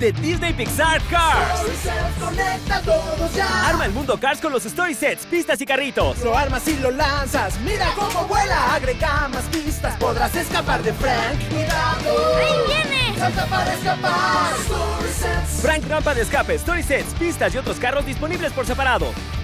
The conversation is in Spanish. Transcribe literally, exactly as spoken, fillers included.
de Disney Pixar Cars. StorySets conecta a todos ya. Arma el mundo Cars con los Story Sets, pistas y carritos. Lo armas y lo lanzas, mira cómo vuela. Agrega más pistas, podrás escapar de Frank. ¡Cuidado! ¡Ahí viene! ¡Salta para escapar! StorySets. Frank rampa de escape, Story Sets, pistas y otros carros disponibles por separado.